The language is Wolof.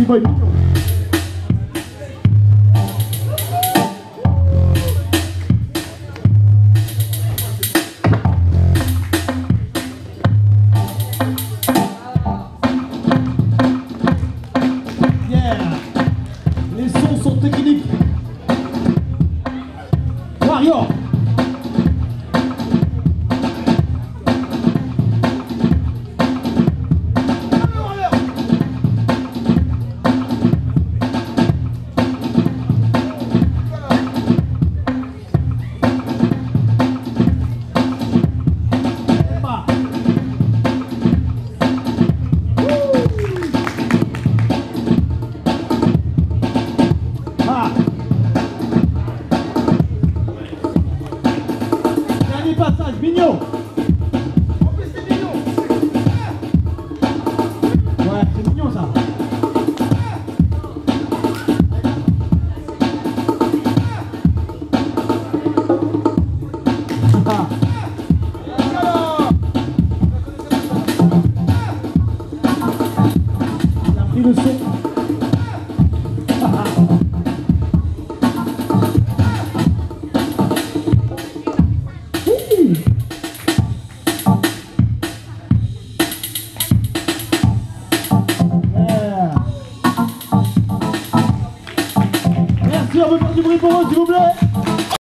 boy mignon. Les sons sont techniques. Warrior. Passage, mignon. En plus c'est mignon. Ouais, c'est mignon ça. Il a pris le son. Merci, on veut faire du bruit pour eux, s'il vous plaît.